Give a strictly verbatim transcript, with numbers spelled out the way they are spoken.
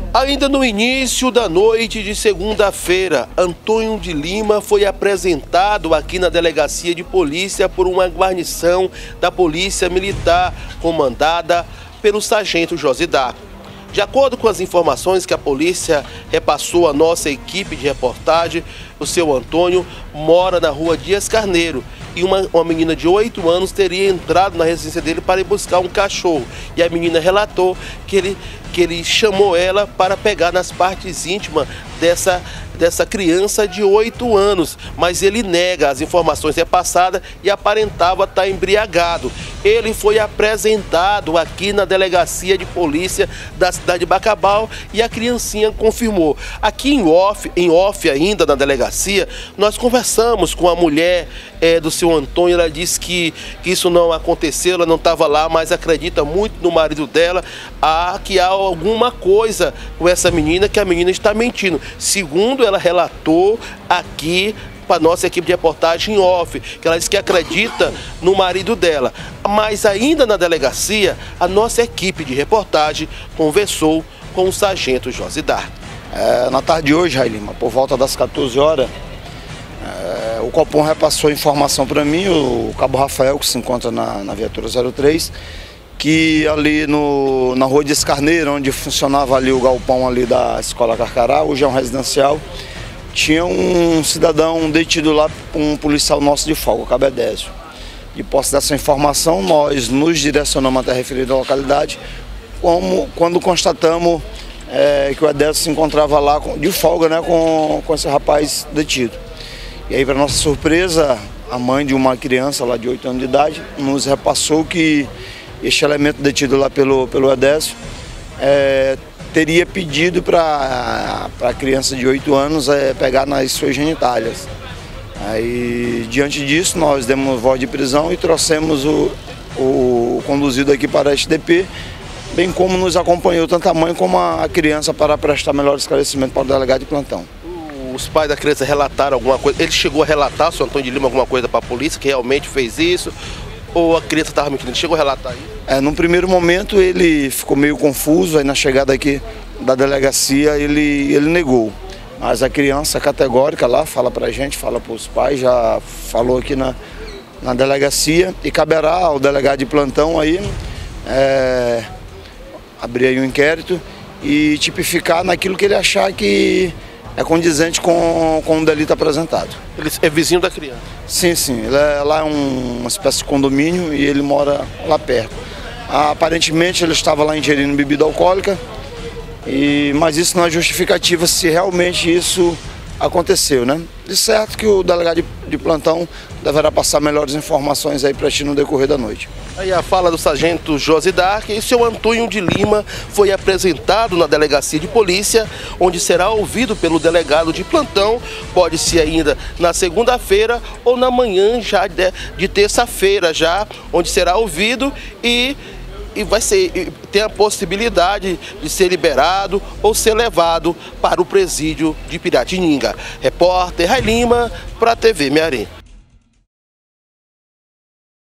Ainda no início da noite de segunda-feira, Antônio de Lima foi apresentado aqui na delegacia de polícia por uma guarnição da Polícia Militar, comandada pelo sargento Josidar. De acordo com as informações que a polícia repassou à nossa equipe de reportagem, o seu Antônio mora na rua Dias Carneiro e uma, uma menina de oito anos teria entrado na residência dele para ir buscar um cachorro. E a menina relatou que ele, que ele chamou ela para pegar nas partes íntimas dessa, dessa criança de oito anos, mas ele nega as informações repassadas e aparentava estar embriagado. Ele foi apresentado aqui na delegacia de polícia da cidade de Bacabal e a criancinha confirmou. Aqui em off, em off ainda na delegacia, nós conversamos com a mulher é, do seu Antônio. Ela disse que, que isso não aconteceu, ela não estava lá, mas acredita muito no marido dela, a, que há alguma coisa com essa menina, que a menina está mentindo. Segundo ela relatou aqui para a nossa equipe de reportagem em off, que ela disse que acredita no marido dela. Mas ainda na delegacia, a nossa equipe de reportagem conversou com o sargento Josidar. É, na tarde de hoje, Railima, por volta das quatorze horas, é, o Copom repassou informação para mim, o cabo Rafael, que se encontra na, na viatura zero três, que ali no, na rua Dias Carneiro, onde funcionava ali o galpão ali da Escola Carcará, hoje é um residencial, tinha um cidadão detido lá, um policial nosso de folga, o cabo Edésio. De posse dessa informação, nós nos direcionamos até a referida localidade, como, quando constatamos é, que o Edésio se encontrava lá de folga, né, com, com esse rapaz detido. E aí, para nossa surpresa, a mãe de uma criança lá de oito anos de idade nos repassou que este elemento detido lá pelo, pelo Edésio é, teria pedido para a criança de oito anos é, pegar nas suas genitálias. Aí, diante disso, nós demos voz de prisão e trouxemos o, o conduzido aqui para a S D P, bem como nos acompanhou tanto a mãe como a criança para prestar melhor esclarecimento para o delegado de plantão. Os pais da criança relataram alguma coisa? Ele chegou a relatar, o senhor Antônio de Lima, alguma coisa para a polícia, que realmente fez isso? Ou a criança estava mentindo? Ele chegou a relatar isso? É, num primeiro momento ele ficou meio confuso, aí na chegada aqui da delegacia ele, ele negou. Mas a criança categórica lá fala pra gente, fala para os pais, já falou aqui na, na delegacia e caberá ao delegado de plantão aí é, abrir aí um inquérito e tipificar naquilo que ele achar que é condizente com, com o delito apresentado. Ele é vizinho da criança? Sim, sim. Ele é, lá é um, uma espécie de condomínio e ele mora lá perto. Aparentemente ele estava lá ingerindo bebida alcoólica, e, mas isso não é justificativa se realmente isso aconteceu, né? De certo que o delegado de, de plantão deverá passar melhores informações aí para ti no decorrer da noite. Aí a fala do sargento Josidar, que o seu Antônio de Lima foi apresentado na delegacia de polícia, onde será ouvido pelo delegado de plantão, pode ser ainda na segunda-feira ou na manhã já de, de terça-feira já, onde será ouvido e e vai ser, tem a possibilidade de ser liberado ou ser levado para o presídio de Piratininga. Repórter Railima para a T V Mearim.